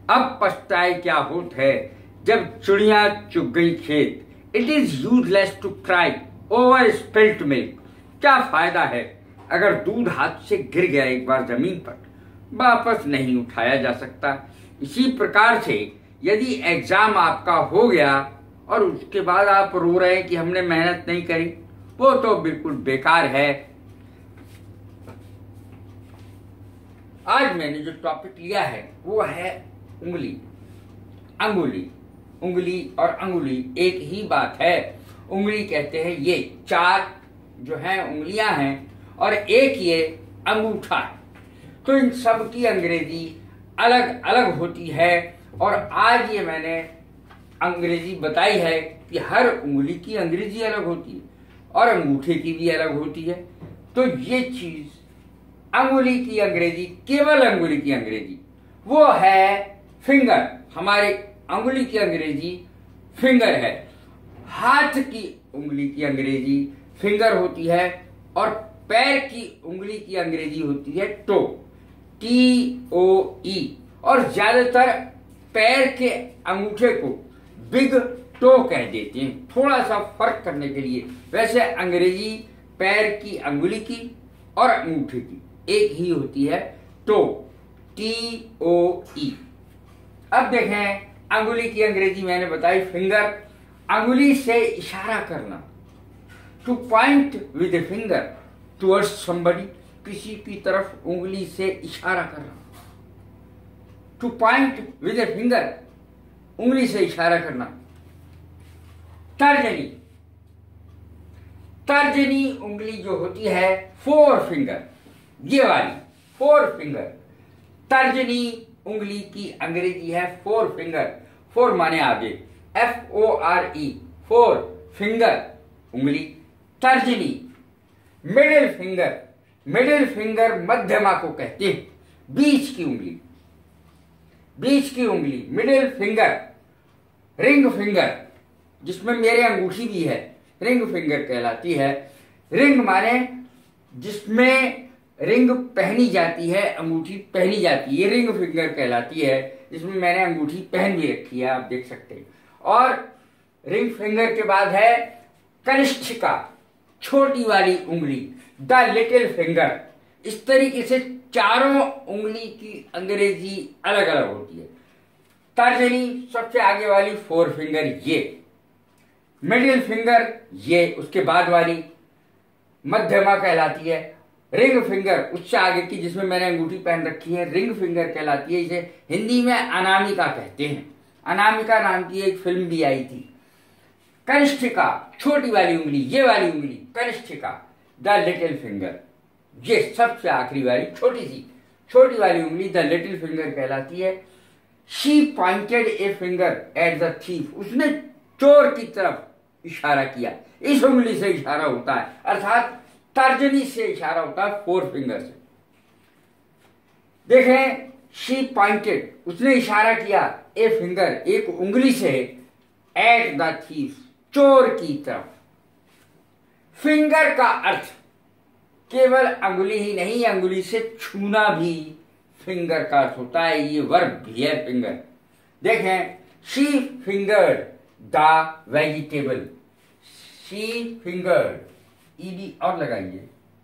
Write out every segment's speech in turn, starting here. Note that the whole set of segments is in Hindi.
अब पछताए क्या होत है, जब चिड़िया चुग गई खेत। It is useless to cry over spilt milk. क्या फायदा है अगर दूध हाथ से गिर गया एक बार जमीन पर, वापस नहीं उठाया जा सकता। इसी प्रकार से यदि एग्जाम आपका हो गया और उसके बाद आप रो रहे हैं कि हमने मेहनत नहीं करी, वो तो बिल्कुल बेकार है। आज मैंने जो टॉपिक लिया है वो है उंगली, अंगुली। उंगली और अंगुली एक ही बात है। उंगली कहते हैं ये चार जो है उंगलियां हैं और एक ये अंगूठा है। तो इन सब की अंग्रेजी अलग अलग होती है और आज ये मैंने अंग्रेजी बताई है कि हर उंगली की अंग्रेजी अलग होती है और अंगूठे की भी अलग होती है। तो ये चीज अंगुली की अंग्रेजी, केवल अंगुली की अंग्रेजी वो है फिंगर। हमारे अंगुली की अंग्रेजी फिंगर है। हाथ की उंगली की अंग्रेजी फिंगर होती है और पैर की उंगली की अंग्रेजी होती है टो, TOE। और ज्यादातर पैर के अंगूठे को बिग टो कह देते हैं, थोड़ा सा फर्क करने के लिए। वैसे अंग्रेजी पैर की अंगुली की और अंगूठे की एक ही होती है, टो, TOE। अब देखें अंगुली की अंग्रेजी मैंने बताई फिंगर। अंगुली से इशारा करना, to point with a finger towards somebody, किसी की तरफ उंगली से इशारा करना। To point with a finger, उंगली से इशारा करना। तर्जनी, तर्जनी उंगली जो होती है फोर फिंगर, ये वाली फोर फिंगर। तर्जनी उंगली की अंग्रेजी है फोर फिंगर। फोर माने आगे, FORE, फोर फिंगर उंगली, तर्जनी। मिडिल फिंगर, मिडिल फिंगर मध्यमा को कहते हैं, बीच की उंगली, बीच की उंगली मिडिल फिंगर। रिंग फिंगर, जिसमें मेरे अंगूठी भी है, रिंग फिंगर कहलाती है। रिंग माने जिसमें रिंग पहनी जाती है, अंगूठी पहनी जाती है, ये रिंग फिंगर कहलाती है। जिसमें मैंने अंगूठी पहन भी रखी है, आप देख सकते हैं। और रिंग फिंगर के बाद है कनिष्ठिका, छोटी वाली उंगली, द लिटिल फिंगर। इस तरीके से चारों उंगली की अंग्रेजी अलग अलग होती है। तर्जनी सबसे आगे वाली फोर फिंगर ये, मिडिल फिंगर ये, उसके बाद वाली मध्यमा कहलाती है। रिंग फिंगर उससे आगे की, जिसमें मैंने अंगूठी पहन रखी है, रिंग फिंगर कहलाती है। इसे हिंदी में अनामिका कहते हैं। अनामिका नाम की एक फिल्म भी आई थी। कनिष्ठिका छोटी वाली उंगली, ये वाली उंगली कनिष्ठिका, द लिटिल फिंगर। ये सबसे आखिरी वाली छोटी वाली उंगली द लिटिल फिंगर कहलाती है। She pointed a finger at the thief, उसने चोर की तरफ इशारा किया। इस उंगली से इशारा होता है, अर्थात तर्जनी से इशारा होता है फोर फिंगर से। देखें, शी पॉइंटेड, उसने इशारा किया, ए फिंगर एक उंगली से, एट द थीफ चोर की तरफ। फिंगर का अर्थ केवल अंगुली ही नहीं, अंगुली से छूना भी फिंगर का अर्थ होता है। ये वर्ब भी है फिंगर। देखें, she fingered the vegetable, she fingered, ED और लगाइए,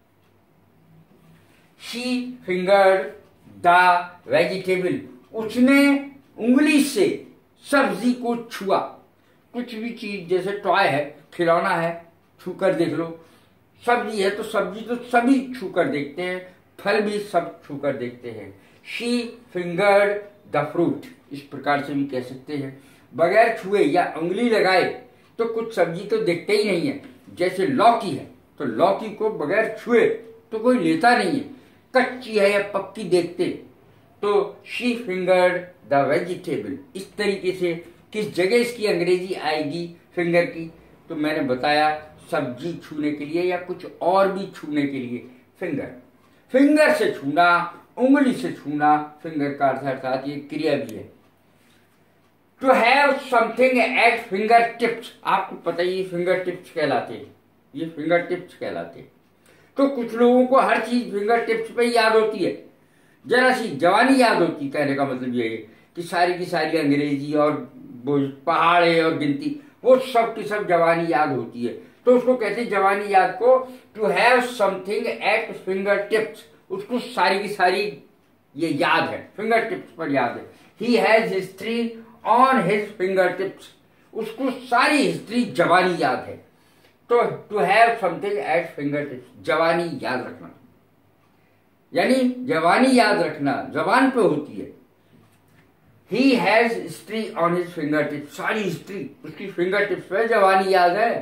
शी फिंगर्ड द वेजिटेबल, उसने उंगली से सब्जी को छुआ। कुछ भी चीज, जैसे टॉय है, खिलौना है, छू कर देख लो। सब्जी है तो सब्जी तो सभी छू कर देखते हैं, फल भी सब छू कर देखते हैं। शी फिंगर्ड द फ्रूट, इस प्रकार से भी कह सकते हैं। बगैर छुए या उंगली लगाए तो कुछ सब्जी तो देखते ही नहीं है। जैसे लौकी है तो लौकी को बगैर छुए तो कोई लेता नहीं है, कच्ची है या पक्की देखते। तो शी फिंगर्ड द वेजिटेबल। इस तरीके से किस जगह इसकी अंग्रेजी आएगी फिंगर की, तो मैंने बताया सब्जी छूने के लिए या कुछ और भी छूने के लिए फिंगर। फिंगर से छूना, उंगली से छूना फिंगर का अर्थ, अर्थात ये क्रिया भी है। To have something at fingertips, आपको पता ही फिंगर टिप्स कहलाते हैं, ये फिंगर टिप्स कहलाते हैं। तो कुछ लोगों को हर चीज फिंगर टिप्स पे याद होती है, जरा सी जवानी याद होती, कहने का मतलब ये है कि सारी की सारी अंग्रेजी और वो पहाड़े और गिनती वो सब की सब जवानी याद होती है। तो उसको कहते हैं जवानी याद को to have something at fingertips. उसको सारी की सारी ये याद है, फिंगर टिप्स पर याद है। He has history on his fingertips. उसको सारी हिस्ट्री जवानी याद है। तो to have something at fingertips, जवानी याद रखना, यानी जवानी याद रखना जबान पे होती है। He has history on his fingertips, सारी हिस्ट्री उसकी फिंगर टिप्स पे, जवानी याद है।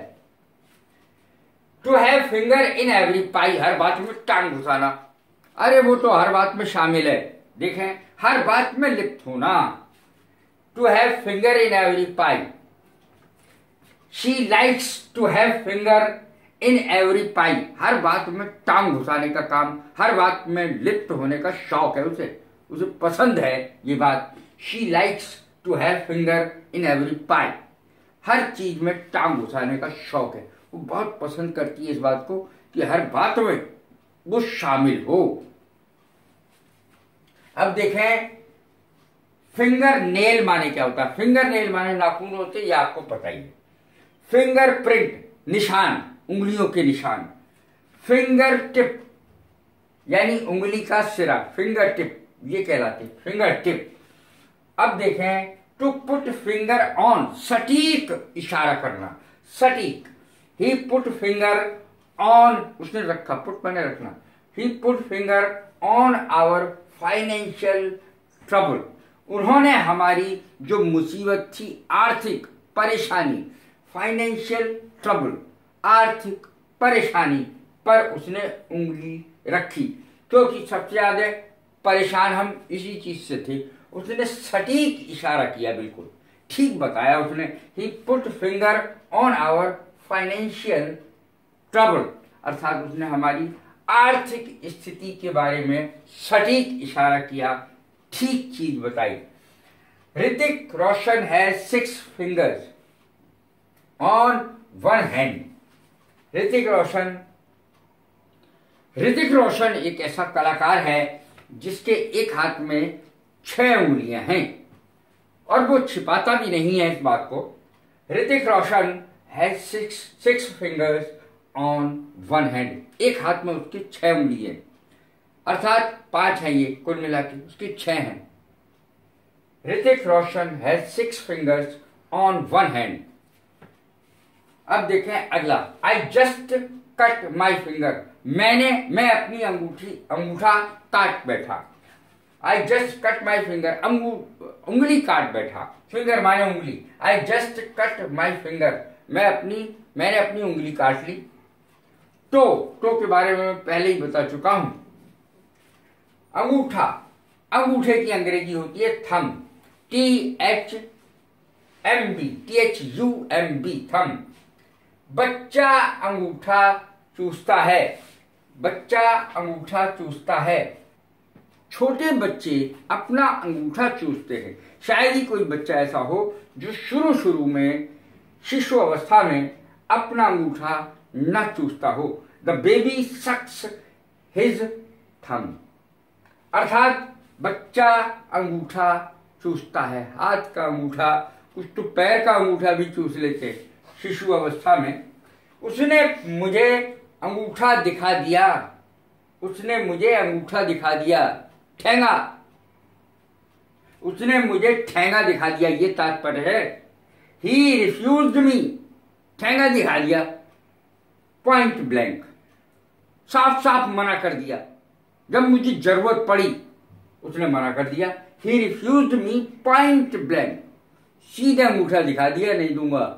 To have finger in every pie, हर बात में टांग घुसाना। अरे वो तो हर बात में शामिल है, देखें हर बात में लिप्त होना। To have finger in every pie. She likes to have finger in every pie, हर बात में टांग घुसाने का काम, हर बात में लिप्त होने का शौक है उसे, उसे पसंद है ये बात। She likes to have finger in every pie, हर चीज में टांग घुसाने का शौक है। वो बहुत पसंद करती है इस बात को कि हर बात में वो शामिल हो। अब देखें फिंगर नेल माने क्या होता है। फिंगर नेल माने नाखून होते हैं, ये आपको पता ही है। फिंगर प्रिंट, निशान, उंगलियों के निशान। फिंगर टिप यानी उंगली का सिरा, फिंगर टिप ये कहलाते फिंगर टिप। अब देखें टू पुट फिंगर ऑन, सटीक इशारा करना, सटीक। ही पुट फिंगर ऑन, उसने रखा, पुट मैंने रखना। He put finger on our financial trouble, उन्होंने हमारी जो मुसीबत थी, आर्थिक परेशानी, फाइनेंशियल ट्रबल आर्थिक परेशानी पर उसने उंगली रखी, क्योंकि सबसे ज्यादा परेशान हम इसी चीज से थे। उसने सटीक इशारा किया, बिल्कुल ठीक बताया उसने। He put finger on our financial trouble, अर्थात उसने हमारी आर्थिक स्थिति के बारे में सटीक इशारा किया, ठीक चीज बताई। Hrithik Roshan has 6 fingers on one hand. Hrithik Roshan एक ऐसा कलाकार है जिसके एक हाथ में 6 उंगलियां हैं और वो छिपाता भी नहीं है इस बात को। Hrithik Roshan has 6 fingers on one hand, एक हाथ में उसकी 6 उंगली है, अर्थात 5 है ये कुल मिला के, उसकी 6 हैं। Hrithik Roshan has 6 fingers on one hand. अब देखें अगला, I just cut my finger, मैं अपनी अंगूठा काट बैठा। I just cut my finger, उंगली काट बैठा, फिंगर माने उंगली। I just cut my finger, मैंने अपनी उंगली काट ली। टो के बारे में मैं पहले ही बता चुका हूं। अंगूठा, अंगूठे की अंग्रेजी होती है थम, THUMB, थम। बच्चा अंगूठा चूसता है, बच्चा अंगूठा चूसता है। छोटे बच्चे अपना अंगूठा चूसते हैं। शायद ही कोई बच्चा ऐसा हो जो शुरू में शिशु अवस्था में अपना अंगूठा न चूसता हो। द बेबी सक्स हिज थम, अर्थात बच्चा अंगूठा चूसता है। हाथ का अंगूठा, कुछ तो पैर का अंगूठा भी चूस लेते शिशु अवस्था में। उसने मुझे अंगूठा दिखा दिया, उसने मुझे अंगूठा दिखा दिया, ठेंगा, उसने मुझे ठेंगा दिखा दिया, ये तात्पर्य है। ही रिफ्यूज्ड मी, ठेंगा दिखा दिया, पॉइंट ब्लैंक, साफ साफ मना कर दिया। जब मुझे जरूरत पड़ी उसने मना कर दिया। He refused me point blank, सीधे अंगूठा दिखा दिया, नहीं दूंगा।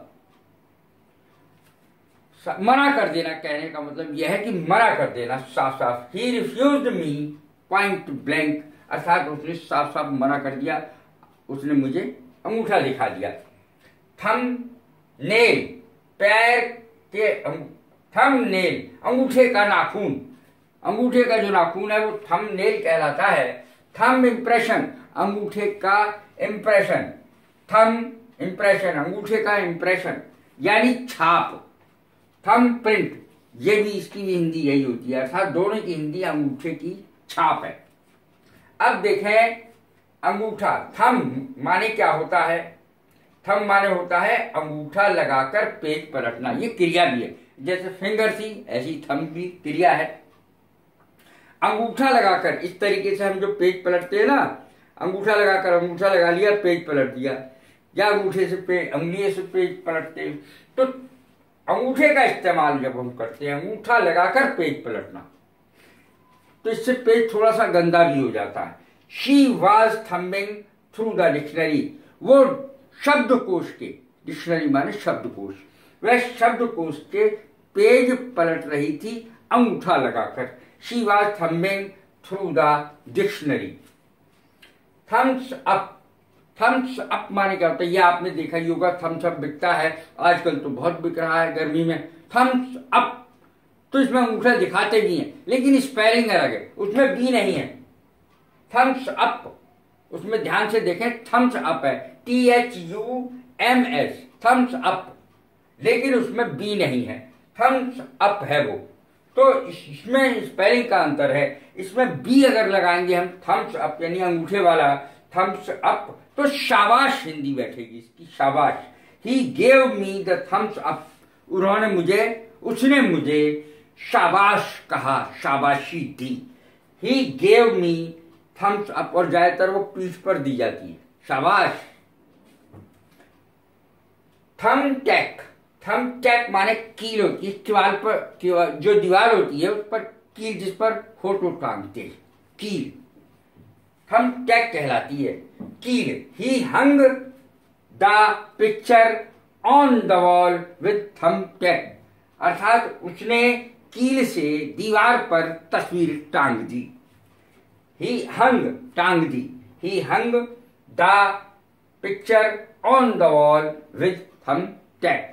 मना कर देना कहने का मतलब यह है कि मना कर देना साफ साफ। He refused me point blank, अर्थात उसने साफ साफ मना कर दिया, उसने मुझे अंगूठा दिखा दिया। थम नेल, पैर के थम नेल, अंगूठे का नाखून, अंगूठे का जो नाखून है वो थम नेल कहलाता है। थम इम्प्रेशन, अंगूठे का इम्प्रेशन, थम इम्प्रेशन, अंगूठे का इम्प्रेशन यानी छाप। थम प्रिंट, ये भी इसकी भी हिंदी यही होती है, अर्थात दोनों की हिंदी अंगूठे की छाप है। अब देखें अंगूठा, थंब माने क्या होता है? थंब माने होता है अंगूठा लगाकर पेज पलटना। ये क्रिया भी है, जैसे फिंगर थी ऐसी थंब भी क्रिया है। अंगूठा लगाकर इस तरीके से हम जो पेज पलटते हैं ना, अंगूठा लगाकर, अंगूठा लगा लिया पेज पलट दिया, या अंगूठे से अंगुली से पेज पलटते हैं। तो अंगूठे का इस्तेमाल जब हम करते हैं, अंगूठा लगाकर पेज पलटना, तो इससे पेज थोड़ा सा गंदा भी हो जाता है। She was thumbing through the dictionary, वो शब्दकोश के, डिक्शनरी माने शब्दकोश, वह शब्दकोश के पेज पलट रही थी अंगूठा लगाकर। She was thumbing through the dictionary. Thumbs up, thumbs up माने क्या होता है? ये आपने देखा ही होगा, थम्स अप बिकता है आजकल, तो बहुत बिक रहा है गर्मी में। थम्स अप, तो इसमें अंगूठा दिखाते भी हैं, लेकिन स्पेलिंग अलग है, उसमें बी नहीं है। थम्स अप, उसमें ध्यान से देखें, थम्स अप है, THUMS, थम्स अप, लेकिन उसमें बी नहीं है, थम्स अप है वो। तो इसमें स्पेलिंग का अंतर है। इसमें बी अगर लगाएंगे हम, थम्स अप यानी अंगूठे वाला थम्स अप, तो शाबाश हिंदी बैठेगी इसकी, शाबाश। He gave me the thumbs up, उन्होंने मुझे, उसने मुझे शाबाश कहा, शाबाशी दी। He gave me thumbs up, और ज्यादातर वो पीठ पर दी जाती है, शाबाश। थम टैक, थम टैक माने कील होती है, दीवार पर, जो दीवार होती है उस पर कील, जिस पर फोटो टांगते हैं, कील थम टैक कहलाती है, कील। He hung the picture on the wall with thumbtack, अर्थात उसने कील से दीवार पर तस्वीर टांग दी। ही हंग, टांग दी, he hung the picture on the wall with thumbtack.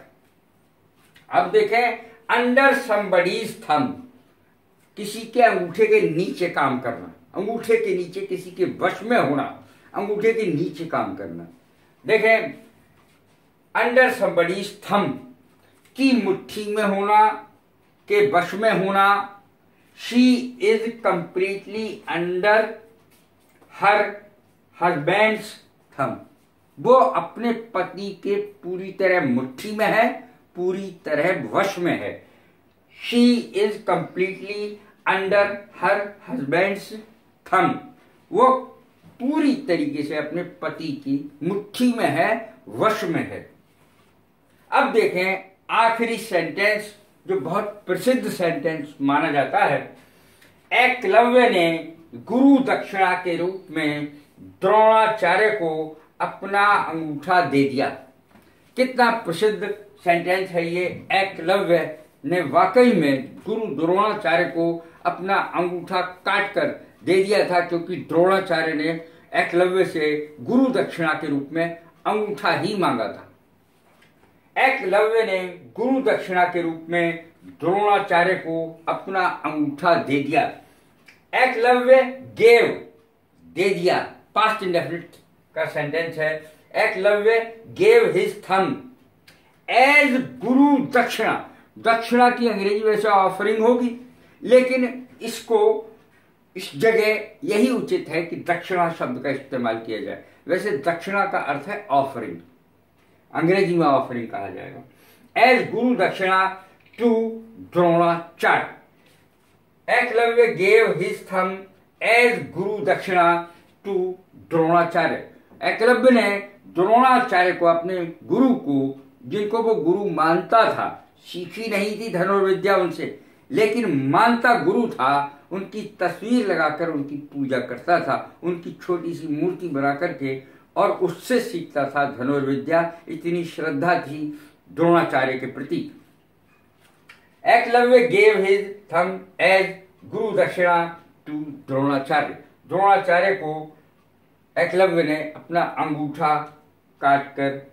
अब देखें, अंडर समबडीज थंब, किसी के अंगूठे के नीचे काम करना, अंगूठे के नीचे, किसी के वश में होना, अंगूठे के नीचे काम करना। देखें, अंडर समबडीज थंब, की मुट्ठी में होना, के वश में होना। She is completely under her husband's thumb, वो अपने पति के पूरी तरह मुट्ठी में है, पूरी तरह वश में है। She is completely under her husband's thumb, वो पूरी तरीके से अपने पति की मुट्ठी में है, वश में है। अब देखें आखिरी सेंटेंस, जो बहुत प्रसिद्ध सेंटेंस माना जाता है। एकलव्य ने गुरु दक्षिणा के रूप में द्रोणाचार्य को अपना अंगूठा दे दिया। कितना प्रसिद्ध सेंटेंस है ये। एकलव्य ने वाकई में गुरु द्रोणाचार्य को अपना अंगूठा काट कर दे दिया था, क्योंकि द्रोणाचार्य ने एकलव्य से गुरु दक्षिणा के रूप में अंगूठा ही मांगा था। एकलव्य ने गुरु दक्षिणा के रूप में द्रोणाचार्य को अपना अंगूठा दे दिया। एकलव्य गेव, दे दिया, पास्ट इंडेफिनिट का सेंटेंस है। Eklavya gave his thumb as guru dakshina, दक्षिणा की अंग्रेजी वैसे ऑफरिंग होगी, लेकिन इसको, इस जगह यही उचित है कि दक्षिणा शब्द का इस्तेमाल किया जाए। वैसे दक्षिणा का अर्थ है ऑफरिंग, अंग्रेजी में ऑफरिंग कहा जाएगा। As guru dakshina to Dronacharya, Eklavya gave his thumb as guru dakshina to Dronacharya. Eklavya ने द्रोणाचार्य को, अपने गुरु को, जिनको वो गुरु मानता था, सीखी नहीं थी धनुर्विद्या उनसे, लेकिन मानता गुरु था, उनकी तस्वीर लगाकर उनकी पूजा करता था, उनकी छोटी सी मूर्ति बना करके, और उससे सीखता था धनुर्विद्या। इतनी श्रद्धा थी द्रोणाचार्य के प्रति। Eklavya gave his thumb as guru dakshina to Dronacharya, Dronacharya को एकलव्य ने अपना अंगूठा काटकर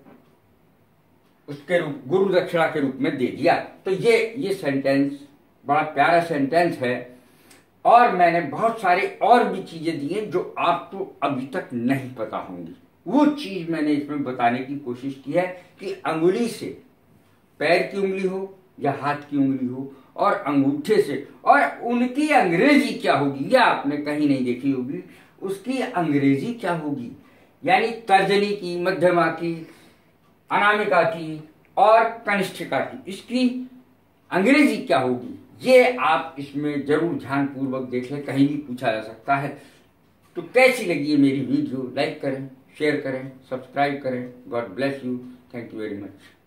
उसके रूप, गुरु दक्षिणा के रूप में दे दिया। तो ये सेंटेंस बड़ा प्यारा सेंटेंस है, और मैंने बहुत सारे और भी चीजें दी हैं जो आपको अभी तक नहीं पता होंगी। वो चीज मैंने इसमें बताने की कोशिश की है कि अंगुली से, पैर की उंगली हो या हाथ की उंगली हो, और अंगूठे से, और उनकी अंग्रेजी क्या होगी, यह आपने कहीं नहीं देखी होगी। उसकी अंग्रेजी क्या होगी, यानी तर्जनी की, मध्यमा की, अनामिका की और कनिष्ठिका की, इसकी अंग्रेजी क्या होगी, ये आप इसमें जरूर ध्यानपूर्वक देख लें, कहीं भी पूछा जा सकता है। तो कैसी लगी है मेरी वीडियो, लाइक करें, शेयर करें, सब्सक्राइब करें। God bless you, thank you very much.